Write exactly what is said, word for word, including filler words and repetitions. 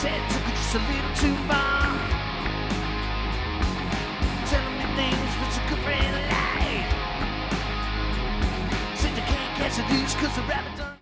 said took it just a little too far. Telling me things which you could really like. Said you can't catch a goose cause the rabbit done